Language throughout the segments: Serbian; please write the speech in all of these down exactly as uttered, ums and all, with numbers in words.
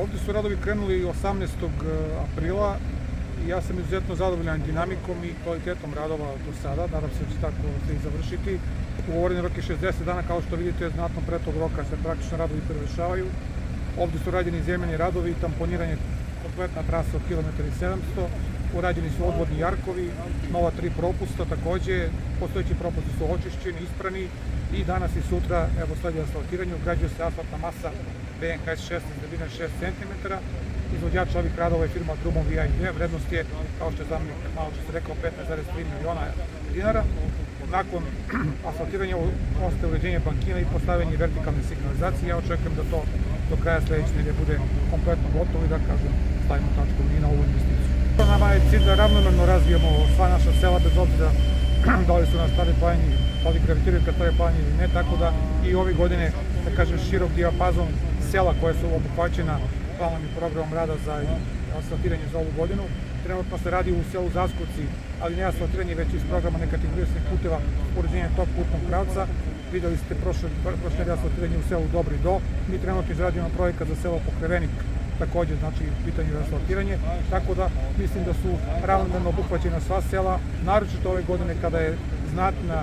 Ovde su radovi krenuli osamnaestog aprila i ja sam izuzetno zadovoljan dinamikom i kvalitetom radova do sada. Nadam se da će tako se i završiti. Ugovoreni rok je šezdeset dana, kao što vidite, znatno pre tog roka se praktično radovi prevršavaju. Ovde su rađeni zemljani radovi, tamponiranje kompletna trasa od kilometar i sedamsto, urađeni su odvodni jarkovi, nova tri propusta takođe, postojeći propusti su očišćeni, isprani i danas i sutra, evo sledi asfaltiranje, ugrađuje se asfaltna masa B N K S šesnaest debljine šest centimetara. Izvođač ovih radova je firma Drumov i A I D, vrednost je, kao što je zamenik malo što se rekao, petnaest zarez tri miliona dinara. Nakon asfaltiranja ostaje uređenje bankina i postavljanje vertikalne signalizacije. Ja očekujem da to do kraja sledeće nedelje bude kompletno gotovo i da, kažem, stavimo tačku i na ovu investiciju. Nama je cilj da ravnomerno razvijemo sva naša sela, bez obzira da li su na stare planine, da li gravitiraju ka stare planine ili ne, tako da i ove godine, da kažem, širok dijapazon sela koje su obuhvaćena planom i programom rada za asfaltiranje za ovu godinu. Trenutno se radi u selu Zaskovci, ali ne asfaltiranje, već iz programa nekategorisanih puteva, uređenje tog putnog pravca. Videli ste prošle nedelje asfaltiranje u selu Dobri Do. Mi trenutno izrađujemo projekat za selo Pokrevenik, takođe, znači, pitanje za asfaltiranje, tako da mislim da su ravnomerno obuhvaćena sva sela, naročito ove godine kada je znatna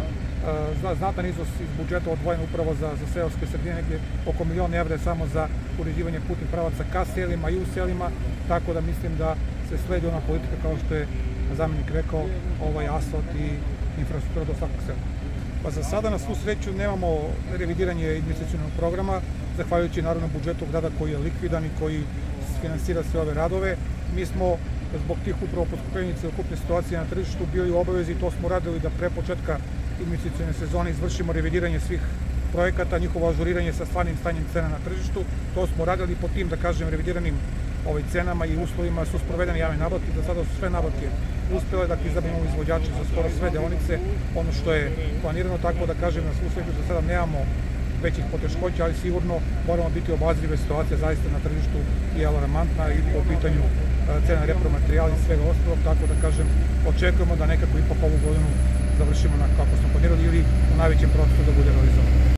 znatan iznos iz budžeta odvojen upravo za, za seoske sredine, negdje oko milion evra samo za uređivanje putnih pravaca ka selima i u selima, tako da mislim da se sledi ona politika, kao što je zamenik rekao, ovaj asfalt i infrastruktura do svakog sela. Pa za sada, na svu sreću, nemamo revidiranje investicionog programa, zahvaljujući narodnom budžetu grada koji je likvidan i koji finansira sve ove radove. Mi smo zbog tih upravo poskupljenja celokupne situacije na tržištu bili u obavezi, to smo radili da pre početka investicione sezone izvršimo revidiranje svih projekata, njihovo ažuriranje sa stvarnim stanjem cena na tržištu. To smo radili po tim, da kažem, revidiranim cenama i uslovima su sprovedene javne nabavke. Do sada su sve nabavke uspele, dakle, izabramo izvođače za skoro sve deonice, ono što je planirano, tako da kažem, na svu sreću za sada nemamo većih poteškoća, ali sigurno moramo biti obazrive, situacija zaista na tržištu je alarmantna i po pitanju cena repromaterijala i svega ostalog, tako da kažem, očekujemo da nekako ipak ovu godinu završimo kako smo planirali ili u najvećem procesu da bude realizovano.